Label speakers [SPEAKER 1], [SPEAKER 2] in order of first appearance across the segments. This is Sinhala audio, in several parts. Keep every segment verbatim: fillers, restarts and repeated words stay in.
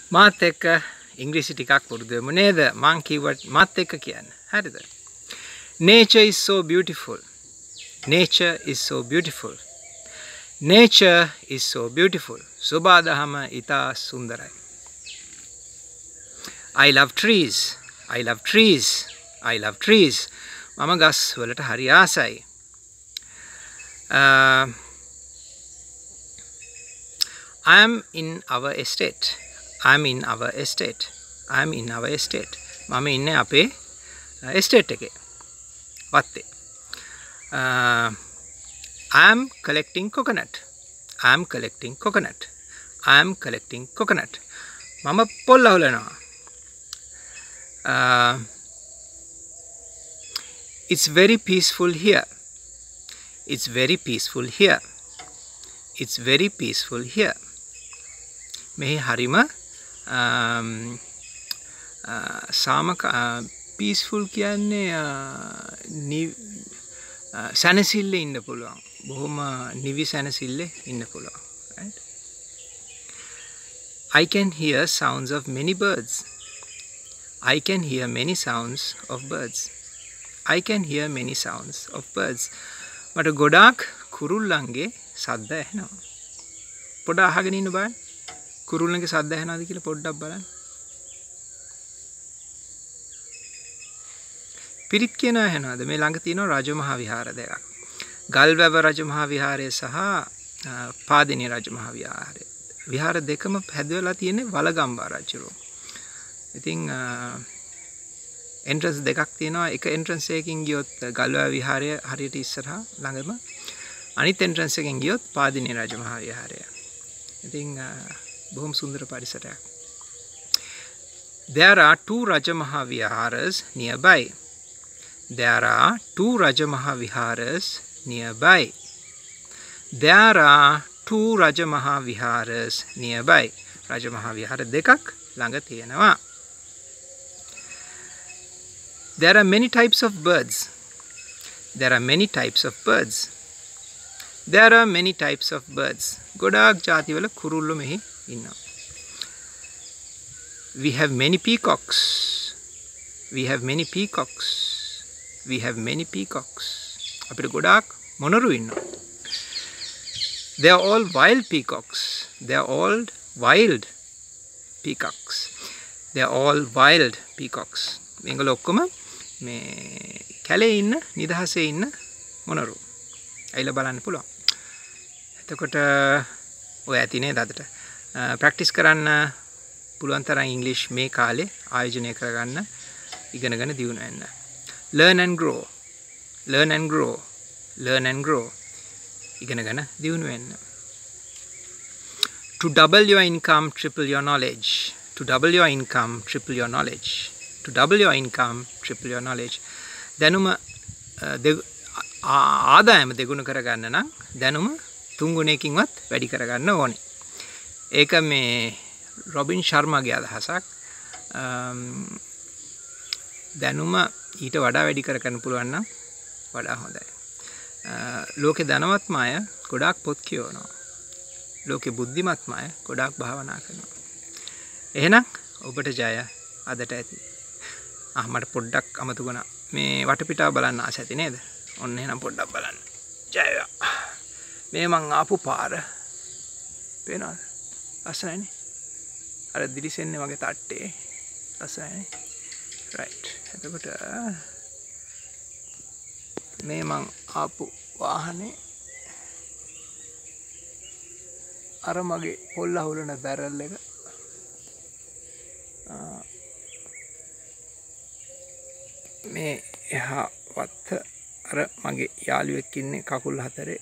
[SPEAKER 1] මාත් එක්ක ඉංග්‍රීසි ටිකක් පුරුදු වෙමු නේද? මං කිව්වට මාත් එක්ක කියන්න. හරිද? Nature is so beautiful. Nature is so beautiful. Nature is so beautiful. සුබාදහම ඉතා සුන්දරයි. I love trees. I love trees. I love trees. මම ගස් වලට හරි ආසයි. Uh, I am in our estate. I am in our estate. I am in our estate. මම ඉන්නේ අපේ estate එකේ. වත්තේ. Uh, I am collecting coconut. I am collecting coconut. I am collecting coconut. මම පොල් අහුලනවා. Uh, it's very peaceful here. It's very peaceful here. It's very peaceful here. මෙහි හරිම සාමක peaceful කියන්නේ සැනසille ඉන්න පුළුවන්. බොහොම නිවි සැනසille ඉන්න පුළුවන්. Right? I can hear sounds of many birds. I can hear many sounds of birds. I can hear many sounds of birds. මට ගොඩාක් කුරුල්ලන්ගේ සද්ද ඇහෙනවා. පොඩ අහගෙන ඉන්න බලන්න. කුරුල්ලන්ගේ සද්ද ඇහෙනවද කියලා පොඩ්ඩක් බලන්න. පිරිත් කියන ඇහෙනවද? මේ ළඟ තියෙනවා රජමහා විහාර දෙකක්. ගල්වැව රජමහා විහාරය සහ පාදිනී රජමහා විහාරය. විහාර දෙකම හැදවලා තියෙන්නේ වලගම්බා රජුරෝ. ඉතින් එන්ට්‍රන්ස් දෙකක් තියෙනවා. එක එන්ට්‍රන්ස් එකකින් ගියොත් ගල්වැව විහාරය හරියට ඉස්සරහා ළඟම. අනිත් එන්ට්‍රන්ස් එකෙන් ගියොත් පාදිනී රජමහා විහාරය. ඉතින් බොහොම සුන්දර පරිසරයක්. There are two Rajamaha Viharas nearby. There are two Rajamaha Viharas nearby. There are two Rajamaha Viharas nearby. Rajamaha Vihara දෙකක් ළඟ තියෙනවා. There are many types of birds. There are many types of birds. There are many types of birds. ගොඩාක් ಜಾති වල කුරුල්ලෝ මෙහි ඉන්නවා. We have many peacocks. We have many peacocks. We have many peacocks. අපිට ගොඩාක් මොනරු ඉන්නවා. They are all wild peacocks. They are all wild peacocks. They are all wild peacocks. මේගොල්ලෝ ඔක්කොම මේ කැලේ ඉන්න නිදහසේ ඉන්න මොනරු. ඇයිලා බලන්න පුළුවන්. එතකොට ඔය ඇති නේද අදට. ප්‍රැක්ටිස් කරන්න පුළුවන් තරම් ඉංග්‍රීසි මේ කාලේ ආයෝජනය කරගන්න ඉගෙනගෙන දියුණු වෙන්න. Learn and grow. Learn and grow. Learn and grow. ඉගෙනගෙන දියුණු වෙන්න. To double your income, triple your knowledge. To double your income, triple your knowledge. To double your income, triple your knowledge. දැනුම ආදායම දෙගුණ කරගන්න නම් දැනුම තුන් ගුණයකින්වත් වැඩි කරගන්න ඕනේ. ඒක මේ රොබින් ශර්මාගේ අදහසක්. දැනුම ඊට වඩා වැඩි කරගන්න පුළුවන් නම් වඩා හොඳයි. ලෝකේ ධනවත්ම අය ගොඩාක් පොත් කියවනවා. ලෝකේ බුද්ධිමත්ම අය ගොඩාක් භාවනා කරනවා. එහෙනම් ඔබට ජය අදට ඇති. ආ මට පොඩ්ඩක් අමතක වුණා. මේ වටපිටාව බලන්න ආස ඇති නේද? ඔන්න එහෙනම් පොඩ්ඩක් බලන්න. ජය වේවා. මේ මං ආපු පාර පේනවද? අසනයිනේ. අර දිලිසෙන්නේ වගේ තට්ටේ. අසනයිනේ. right. එතකොට මේ මං ආපු වාහනේ අර මගේ පොල් අහුලන බැරල් එක මේ එහා වත්ත අර මගේ යාළුවෙක් ඉන්නේ කකුල් හතරේ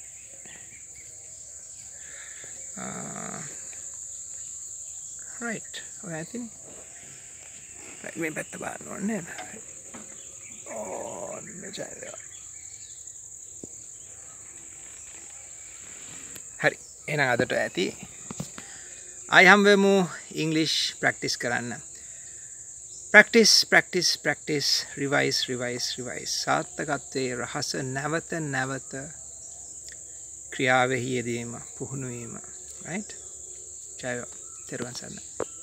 [SPEAKER 1] right ඔය ඇතිනේ right මේ පැත්ත බලන්න ඕනේ නේද ඕ මෙජා හරි එහෙනම් අදට ඇති ආයි හම් වෙමු ඉංග්‍රීසි ප්‍රැක්ටිස් කරන්න practice practice practice revise revise revise සාර්ථකත්වයේ රහස නැවත නැවත ක්‍රියාවෙහි යෙදීම පුහුණු වීම right ජය තෙරුවන් සරණයි